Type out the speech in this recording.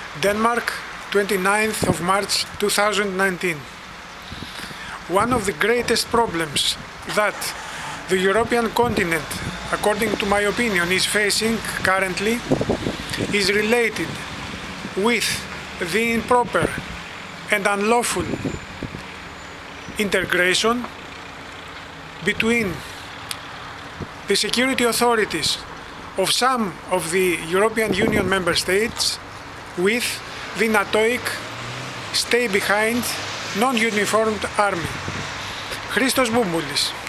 Denmark, 29th of March 2019. One of the greatest problems that the European continent, according to my opinion, is facing currently is related with the improper and unlawful integration between the security authorities of some of the European Union member states with the NATOic stay-behind non-uniformed army. Christos Boumoulis.